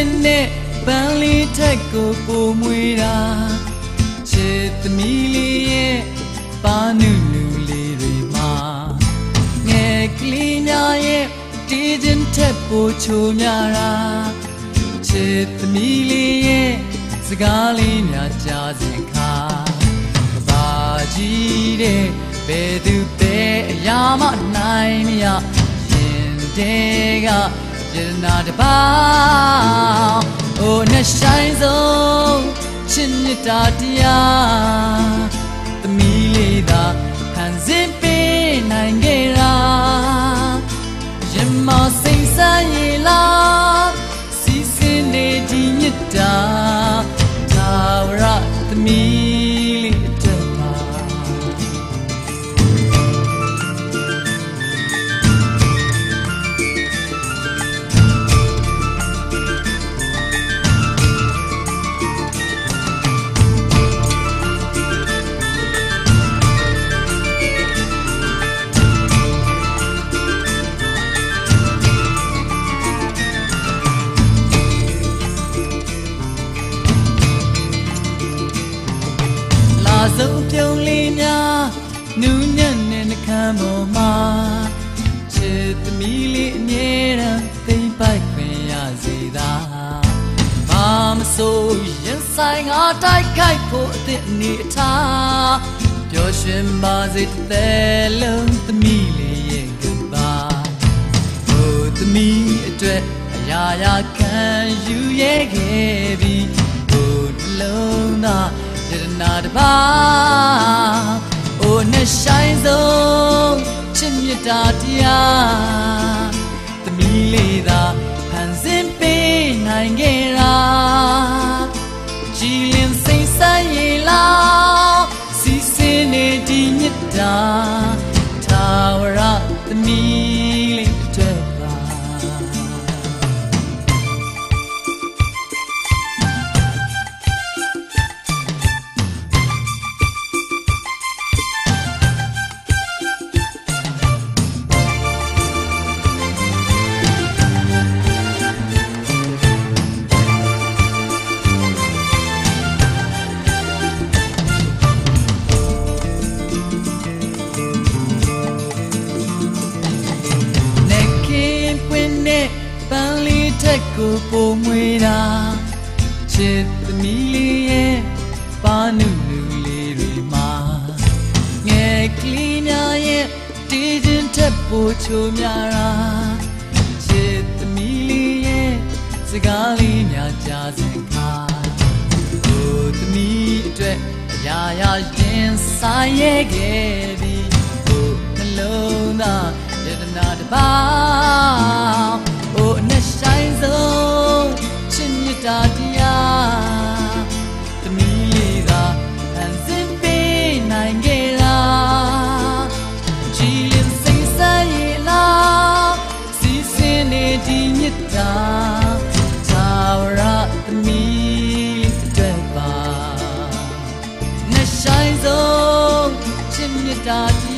နဲ့ပန်းလေးထက်ကိုပိုမွေတာချစ်သမီးလေးရဲ့ပါနုနုလေးတွေမှာငယ်ကလေးများရဲ့တီးခြင်းထက်ပိုချိုများတာချစ်သမီးလေးရဲ့စကားလေးများကြားစဉ်ခါဘာကြီးတဲ့ဘယ်သူပဲအရာမနိုင်မရရင်တဲ့ကယနာတပါအိုနဲ့ဆိုင်ဆုံးချစ်မြတ်တရားသမီးလေးသာဖန်ဆင်းပေးနိုင်ခဲ့တာရင်မစိတ်ဆန်းရလားစီစဉ်နေဒီမြတ်တာသာဝရသမီးလေးအတွက်ပါဆုံးပြုံးလေးများနူးညံ့တဲ့နှခမ်းပေါ်မှာချစ်သမီးလေးအမြဲတမ်းသိမ့်ပိုက်ခွင့်ရစေသာဘာမဆိုရင်ဆိုင်ငါတိုက်ခိုက်ဖို့အသင့်အနေအထားပျော်ရွှင်ပါစေတဲ့လုံးသမီးလေးရဲ့ကပါဟိုသမီးအတွက်အရာရာခံယူရဲခဲ့ပြီးဟိုတလုံးသာယနာတပါအိုနဲ့ဆိုင်ဆုံးချစ်မြတ်တရားသမီးလေးသာဖန်ဆင်းပေးနိုင်ခဲ့တာကြည်လင်စိတ်ဆန်းရလားစီစဉ်နေဒီမြတ်တာသာဝရသမီးလေးအတွက်ပါပန်းလေးထက်ကိုပိုမွေတာချစ်သမီးလေးရဲ့ပါနုနုလေးတွေမှာငယ်ကလေးများရဲ့တီးခြင်းထက်ပိုချိုများတာချစ်သမီးလေးရဲ့စကားလေးများကြားစဉ်ခါဟိုသမီးအတွက်အရာရာရင်ဆိုင်ရဲခဲ့ပြီးဟိုနှလုံးသားယတနာတပါအိုနဲ့ဆိုင်ဆုံးချစ်မြတ်တရားသမီးလေးသာဖန်ဆင်းပေးနိုင်ခဲ့တာကြည်လင်စိတ်ဆန်းရလားစီစဉ်နေဒီမြတ်တာသာဝရသမီးလေးအတွက်ပါနဲ့ဆိုင်ဆုံးချစ်မြတ်တရား